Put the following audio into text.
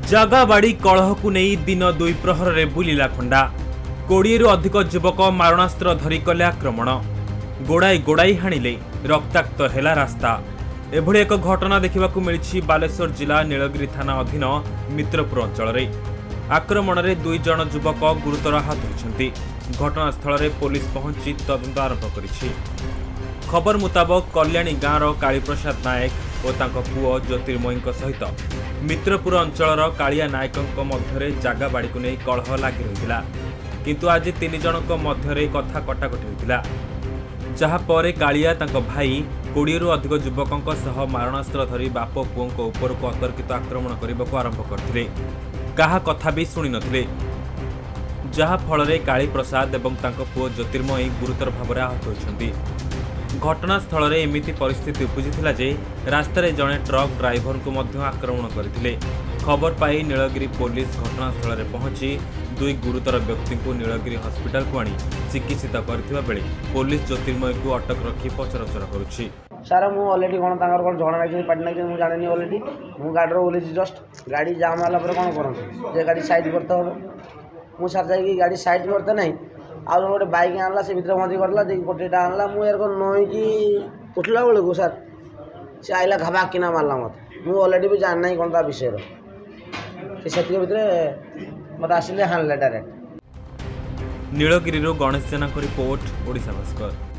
जागा बाड़ी कलह को नहीं दिन दुई प्रहर में बुलिला खंडा 20 रु अधिक युवक मारणास्त्र धरी कले आक्रमण गोड़ाई गोड़ाई हाणिले रक्ताक्त हेला रास्ता। एभली एक घटना देखा मिली बालेश्वर जिला नीलगिरी थाना अधीन मित्रपुर अंचल में। आक्रमण में 2 जन युवक गुरुतर आहत होती। घटनास्थल में पुलिस पहुंची तदंत आरंभ करिछि। खबर मुताबक कल्याणी गाँवर कालीप्रसाद नायक और तांको पुओ ज्योतिर्मयी सहित मित्रपुर अंचल कालिया नायक मध्य जागा बाड़ी को नहीं कलह लगी रही, किंतु आज 3 जनक मध्य कथा कटाकटी होता, जहाँपर कालिया तांको भाई 20 रु अधिक युवकों सह मारणास्त्र धरी बाप पुओं उपरक अतर्कित आक्रमण करने को आरंभ करते। कहा कथा भी शुणी नथिले, जहाँ फल कालीप्रसाद और तांको पुओ ज्योतिर्मयी गुरुतर भाव आहत होती। घटनास्थल में एमिति परिस्थिति उपजिथिला जे रास्तार जड़े ट्रक ड्राइवर को मध्य आक्रमण करथिले। खबर पाई नीलगिरी पुलिस घटनास्थल में पहुंची 2 गुरुतर व्यक्ति को नीलगिरी हॉस्पिटल को आनी चिकित्सित करथिबा बेले पुलिस ज्योतिर्मय को अटक रखी पचराउचरा करुछि। सर मु ऑलरेडी कोन तांगर कोन झगड़ा लागि पाटना कि मु जाने नि ऑलरेडी मु गाडी रो ओले जस्ट गाड़ी जाम वाला पर कोन करन जे गाड़ी साइड करते हो मु सर जाई गाड़ी साइड करते नहीं आ गोटे बाइक आनला से भीतर मधी करला जे गोटेटा आनला मु यार को नई कि उठला बेले को सर से आइला घबा किना मारला मत मु ऑलरेडी भी जान नहीं कोन ता विषय रो से सेति भीतर मत आसिले हानले डायरेक्ट। नीलगिरी रो गणेश जेना को रिपोर्ट ओडिशा भास्कर।